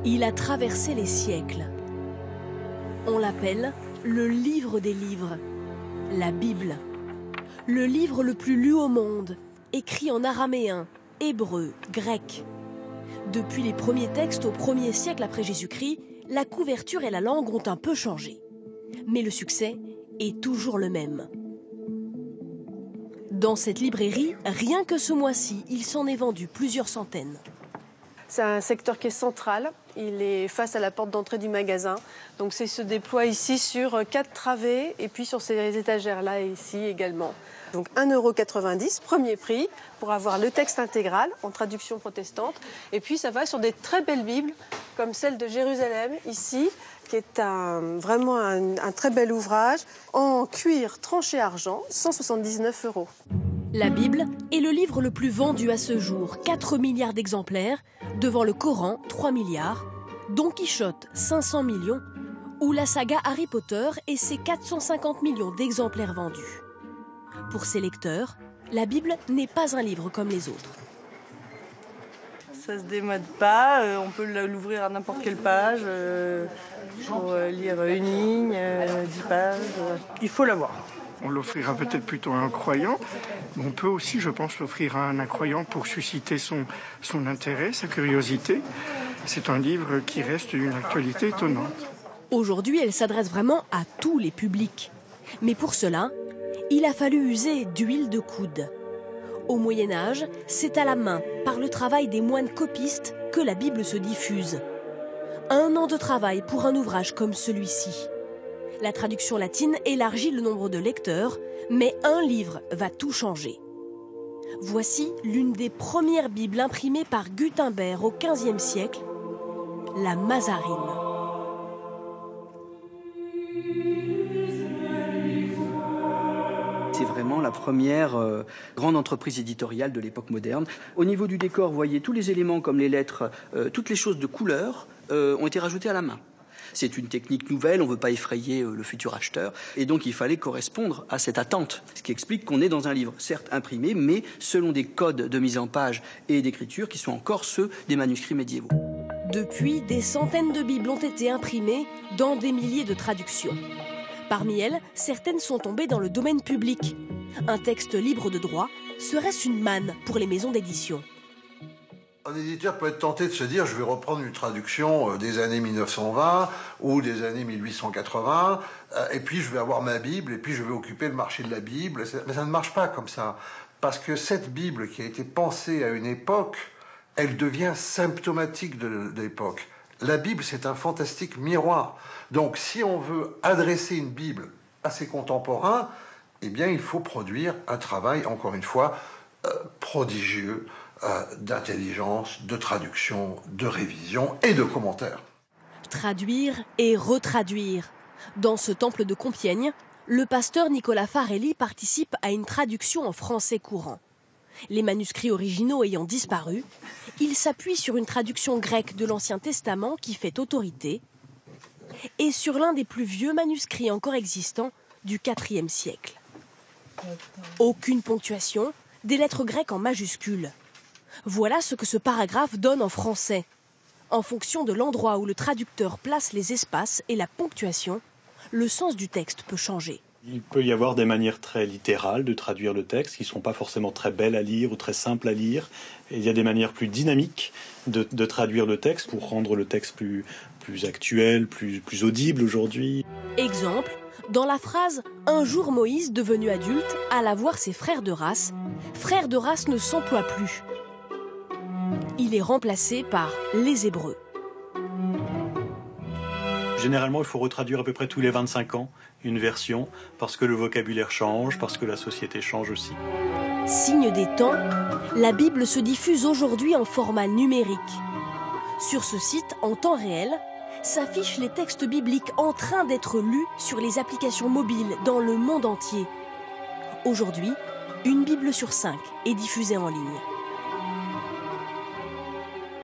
Il a traversé les siècles. On l'appelle le livre des livres, la Bible. Le livre le plus lu au monde, écrit en araméen, hébreu, grec. Depuis les premiers textes au 1er siècle après Jésus-Christ, la couverture et la langue ont un peu changé. Mais le succès est toujours le même. Dans cette librairie, rien que ce mois-ci, il s'en est vendu plusieurs centaines. C'est un secteur qui est central, il est face à la porte d'entrée du magasin. Donc il se déploie ici sur 4 travées et puis sur ces étagères-là et ici également. Donc 1,90 €, premier prix, pour avoir le texte intégral en traduction protestante. Et puis ça va sur des très belles Bibles, comme celle de Jérusalem, ici, qui est vraiment un très bel ouvrage, en cuir tranché argent, 179 €. La Bible est le livre le plus vendu à ce jour, 4 milliards d'exemplaires, devant le Coran, 3 milliards, Don Quichotte, 500 millions, ou la saga Harry Potter et ses 450 millions d'exemplaires vendus. Pour ses lecteurs, la Bible n'est pas un livre comme les autres. Ça se démode pas, on peut l'ouvrir à n'importe quelle page, pour lire une ligne, 10 pages. Il faut l'avoir. On l'offrira peut-être plutôt à un croyant, mais on peut aussi, je pense, l'offrir à un incroyant pour susciter son intérêt, sa curiosité. C'est un livre qui reste d'une actualité étonnante. Aujourd'hui, elle s'adresse vraiment à tous les publics. Mais pour cela, il a fallu user d'huile de coude. Au Moyen-Âge, c'est à la main, par le travail des moines copistes, que la Bible se diffuse. 1 an de travail pour un ouvrage comme celui-ci. La traduction latine élargit le nombre de lecteurs, mais un livre va tout changer. Voici l'une des premières Bibles imprimées par Gutenberg au XVe siècle, la Mazarine. C'est vraiment la première grande entreprise éditoriale de l'époque moderne. Au niveau du décor, vous voyez tous les éléments comme les lettres, toutes les choses de couleur ont été rajoutées à la main. C'est une technique nouvelle, on ne veut pas effrayer le futur acheteur. Et donc il fallait correspondre à cette attente. Ce qui explique qu'on est dans un livre, certes imprimé, mais selon des codes de mise en page et d'écriture qui sont encore ceux des manuscrits médiévaux. Depuis, des centaines de Bibles ont été imprimées dans des milliers de traductions. Parmi elles, certaines sont tombées dans le domaine public. Un texte libre de droit, serait-ce une manne pour les maisons d'édition ? Un éditeur peut être tenté de se dire je vais reprendre une traduction des années 1920 ou des années 1880 et puis je vais avoir ma Bible et puis je vais occuper le marché de la Bible. Mais ça ne marche pas comme ça. Parce que cette Bible qui a été pensée à une époque, elle devient symptomatique de l'époque. La Bible, c'est un fantastique miroir. Donc si on veut adresser une Bible à ses contemporains, eh bien il faut produire un travail, encore une fois, prodigieux, d'intelligence, de traduction, de révision et de commentaires. Traduire et retraduire. Dans ce temple de Compiègne, le pasteur Nicolas Farelli participe à une traduction en français courant. Les manuscrits originaux ayant disparu, il s'appuie sur une traduction grecque de l'Ancien Testament qui fait autorité et sur l'un des plus vieux manuscrits encore existants du IVe siècle. Aucune ponctuation, des lettres grecques en majuscules. Voilà ce que ce paragraphe donne en français. En fonction de l'endroit où le traducteur place les espaces et la ponctuation, le sens du texte peut changer. Il peut y avoir des manières très littérales de traduire le texte qui ne sont pas forcément très belles à lire ou très simples à lire. Et il y a des manières plus dynamiques de traduire le texte pour rendre le texte plus actuel, plus audible aujourd'hui. Exemple, dans la phrase « Un jour Moïse, devenu adulte, alla voir ses frères de race », frères de race ne s'emploie plus. Il est remplacé par les Hébreux. Généralement, il faut retraduire à peu près tous les 25 ans une version, parce que le vocabulaire change, parce que la société change aussi. Signe des temps, la Bible se diffuse aujourd'hui en format numérique. Sur ce site, en temps réel, s'affichent les textes bibliques en train d'être lus sur les applications mobiles dans le monde entier. Aujourd'hui, une Bible sur 5 est diffusée en ligne.